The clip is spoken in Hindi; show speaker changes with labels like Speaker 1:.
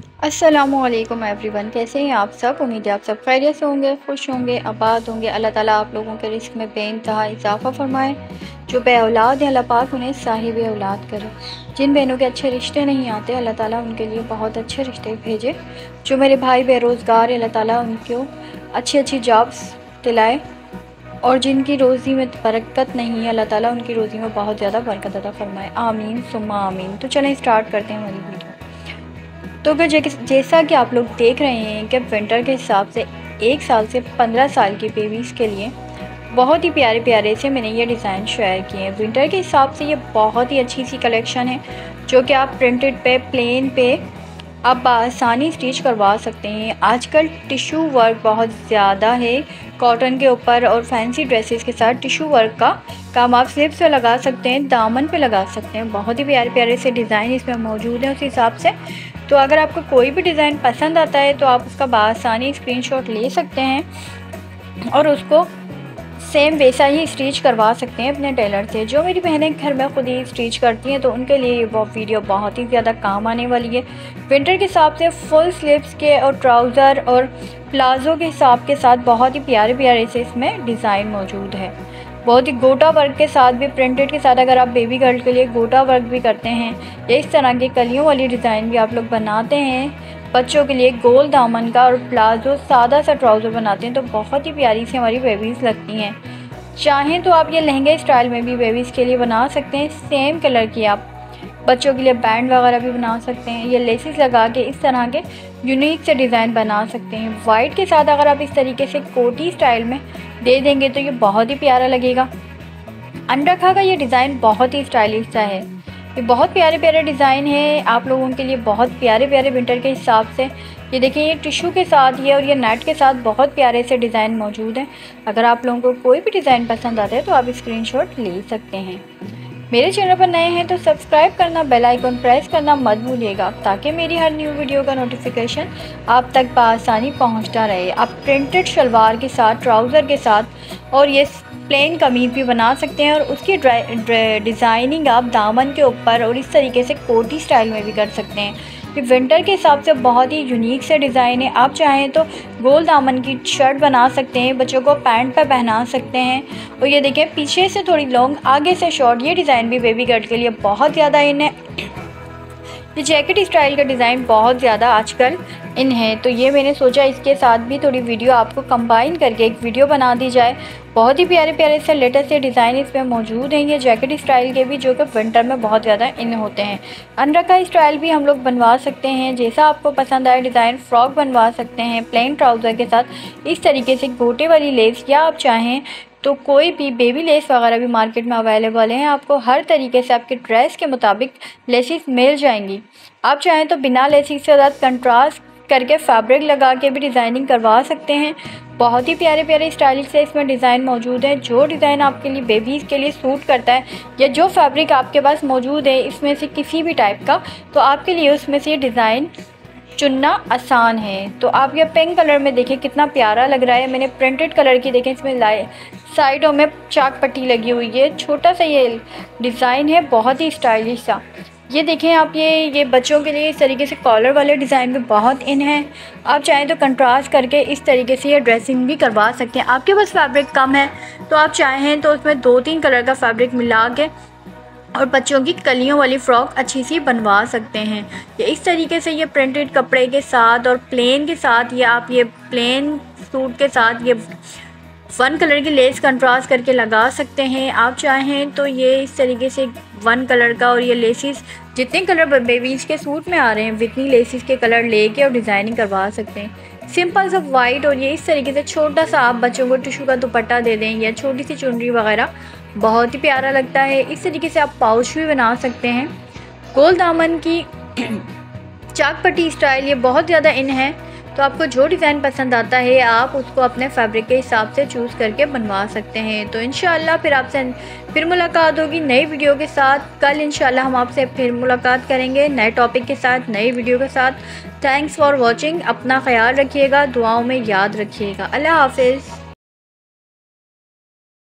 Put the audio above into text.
Speaker 1: अस्सलामुअलैकुम एवरीवन, कैसे हैं आप सब। उम्मीद है आप सब खैरियत से होंगे, खुश होंगे, आबाद होंगे। अल्लाह ताला आप लोगों के रिस्क में बेइंतहा इजाफ़ा फरमाए। जो बे औलाद हैं अल्लाह पाक उन्हें साहिब औलाद करे। जिन बहनों के अच्छे रिश्ते नहीं आते अल्लाह ताला उनके लिए बहुत अच्छे रिश्ते भेजे। जो मेरे भाई बेरोज़गार हैं अल्लाह ताला उनको अच्छी अच्छी जॉब्स दिलाए। और जिनकी रोज़ी में बरकत नहीं है अल्लाह ताला उनकी रोज़ी में बहुत ज़्यादा बरकत अता फरमाए। आमीन सुम्मा आमीन। तो चलें स्टार्ट करते हैं हमारी वीडियो। तो फिर जैसा कि आप लोग देख रहे हैं कि विंटर के हिसाब से 1 साल से 15 साल की बेबीज़ के लिए बहुत ही प्यारे प्यारे से मैंने ये डिज़ाइन शेयर किए हैं। विंटर के हिसाब से ये बहुत ही अच्छी सी कलेक्शन है जो कि आप प्रिंटेड पे प्लेन पे आप आसानी स्टिच करवा सकते हैं। आजकल टिश्यू वर्क बहुत ज़्यादा है कॉटन के ऊपर, और फैंसी ड्रेसेस के साथ टिश्यू वर्क का काम आप स्लीव्स पे लगा सकते हैं, दामन पे लगा सकते हैं। बहुत ही प्यारे प्यारे से डिज़ाइन इसमें मौजूद हैं उस हिसाब से। तो अगर आपको कोई भी डिज़ाइन पसंद आता है तो आप उसका बआसानी स्क्रीनशॉट ले सकते हैं और उसको सेम वैसा ही स्टिच करवा सकते हैं अपने टेलर से। जो मेरी बहनें घर में खुद ही स्टिच करती हैं तो उनके लिए ये वीडियो बहुत ही ज़्यादा काम आने वाली है। विंटर के हिसाब से फुल स्लीव्स के और ट्राउज़र और प्लाज़ो के हिसाब के साथ बहुत ही प्यारे प्यारे से इसमें डिज़ाइन मौजूद है। बहुत ही गोटा वर्क के साथ भी, प्रिंटेड के साथ अगर आप बेबी गर्ल के लिए गोटा वर्क भी करते हैं या इस तरह के कलियों वाली डिज़ाइन भी आप लोग बनाते हैं, बच्चों के लिए गोल दामन का और प्लाजो सादा सा ट्राउज़र बनाते हैं तो बहुत ही प्यारी सी हमारी बेबीज़ लगती हैं। चाहें तो आप ये लहंगे स्टाइल में भी बेबीज़ के लिए बना सकते हैं। सेम कलर की आप बच्चों के लिए बैंड वगैरह भी बना सकते हैं, ये लेसेस लगा के इस तरह के यूनिक से डिज़ाइन बना सकते हैं। वाइट के साथ अगर आप इस तरीके से कोटी स्टाइल में दे देंगे तो ये बहुत ही प्यारा लगेगा। अनरखा का ये डिज़ाइन बहुत ही स्टाइलिश सा है, ये बहुत प्यारे प्यारे डिज़ाइन है आप लोगों के लिए, बहुत प्यारे प्यारे विंटर के हिसाब से। ये देखिए ये टिश्यू के साथ ये और ये नेट के साथ बहुत प्यारे से डिज़ाइन मौजूद हैं। अगर आप लोगों को कोई भी डिज़ाइन पसंद आता है तो आप स्क्रीनशॉट ले सकते हैं। मेरे चैनल पर नए हैं तो सब्सक्राइब करना, बेल आइकन प्रेस करना मत भूलिएगा ताकि मेरी हर न्यू वीडियो का नोटिफिकेशन आप तक बआसानी पहुंचता रहे। आप प्रिंटेड शलवार के साथ, ट्राउज़र के साथ और ये प्लेन कमीज़ भी बना सकते हैं और उसकी डिज़ाइनिंग आप दामन के ऊपर और इस तरीके से कोटी स्टाइल में भी कर सकते हैं। ये विंटर के हिसाब से बहुत ही यूनिक से डिज़ाइन है। आप चाहें तो गोल दामन की शर्ट बना सकते हैं, बच्चों को पैंट पर पहना सकते हैं। और ये देखें पीछे से थोड़ी लॉन्ग आगे से शॉर्ट, ये डिज़ाइन भी बेबी गर्ल के लिए बहुत ज़्यादा इन है। ये जैकेट स्टाइल का डिज़ाइन बहुत ज़्यादा आजकल इन है तो ये मैंने सोचा इसके साथ भी थोड़ी वीडियो आपको कंबाइन करके एक वीडियो बना दी जाए। बहुत ही प्यारे प्यारे से लेटेस्ट डिज़ाइन इसमें मौजूद हैं, ये जैकेट स्टाइल के भी जो कि विंटर में बहुत ज़्यादा इन होते हैं। अनरखा स्टाइल भी हम लोग बनवा सकते हैं, जैसा आपको पसंद आए डिज़ाइन। फ्रॉक बनवा सकते हैं प्लेन ट्राउज़र के साथ इस तरीके से गोटे वाली लेस, या आप चाहें तो कोई भी बेबी लेस वगैरह भी मार्केट में अवेलेबल हैं। आपको हर तरीके से आपके ड्रेस के मुताबिक लेसेस मिल जाएंगी। आप चाहें तो बिना लेसिस के साथ कंट्रास्ट करके फैब्रिक लगा के भी डिज़ाइनिंग करवा सकते हैं। बहुत ही प्यारे प्यारे स्टाइलिश से इसमें डिज़ाइन मौजूद है। जो डिज़ाइन आपके लिए बेबीज़ के लिए सूट करता है या जो फैब्रिक आपके पास मौजूद है इसमें से किसी भी टाइप का, तो आपके लिए उसमें से ये डिज़ाइन चुनना आसान है। तो आप ये पिंक कलर में देखें कितना प्यारा लग रहा है। मैंने प्रिंटेड कलर की देखें इसमें साइडों में चाक पट्टी लगी हुई है, छोटा सा ये डिज़ाइन है, बहुत ही स्टाइलिश सा। ये देखें आप ये बच्चों के लिए इस तरीके से कॉलर वाले डिज़ाइन भी बहुत इन है। आप चाहें तो कंट्रास्ट करके इस तरीके से ये ड्रेसिंग भी करवा सकते हैं। आपके पास फैब्रिक कम है तो आप चाहें तो उसमें 2-3 कलर का फैब्रिक मिला के और बच्चों की कलियों वाली फ़्रॉक अच्छी सी बनवा सकते हैं। ये इस तरीके से ये प्रिंटेड कपड़े के साथ और प्लेन के साथ, या आप ये प्लेन सूट के साथ ये 1 कलर की लेस कंट्रास्ट करके लगा सकते हैं। आप चाहें तो ये इस तरीके से 1 कलर का, और ये लेसिस जितने कलर बेबीज़ के सूट में आ रहे हैं जितनी लेसिस के कलर लेके और डिज़ाइनिंग करवा सकते हैं। सिंपल सा वाइट, और ये इस तरीके से छोटा सा आप बच्चों को टिश्यू का दुपट्टा दे दें या छोटी सी चुनरी वगैरह, बहुत ही प्यारा लगता है। इस तरीके से आप पाउच भी बना सकते हैं। गोल दामन की चाक पट्टी स्टाइल ये बहुत ज़्यादा इन है, तो आपको जो डिज़ाइन पसंद आता है आप उसको अपने फैब्रिक के हिसाब से चूज़ करके बनवा सकते हैं। तो इंशाल्लाह फिर आपसे फिर मुलाकात होगी नई वीडियो के साथ। कल इंशाल्लाह हम आपसे फिर मुलाकात करेंगे नए टॉपिक के साथ, नई वीडियो के साथ। Thanks for watching. अपना ख्याल रखिएगा, दुआओं में याद रखिएगा। अल्लाह हाफिज़।